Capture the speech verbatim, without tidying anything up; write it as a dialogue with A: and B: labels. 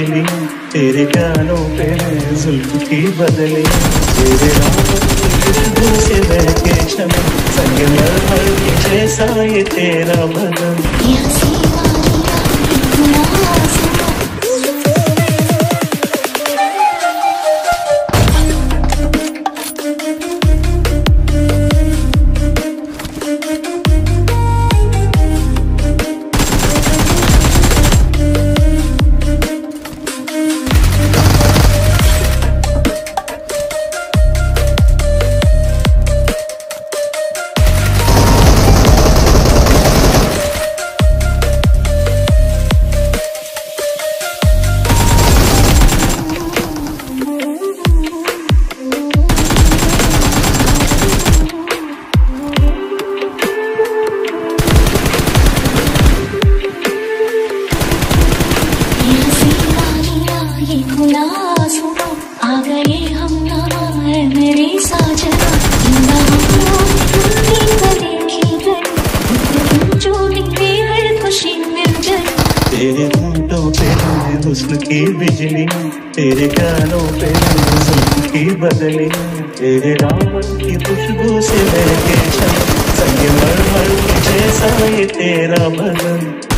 A: बिजली, तेरे गानों पे जुल्फ की बदली, तेरे नाम की खुशबू से बहके शमी, संगमरमर के जैसा ये तेरा बदन।
B: आ गए हम है मेरी साजना, जो निकली हर खुशी मिल गई।
A: तेरे होंठों पे हुस्न की बिजली, तेरे गानों पे जुल्फ की बदली, तेरे दामन की खुशबू से बहके शमी, संगमरमर के जैसा ये तेरा बदन।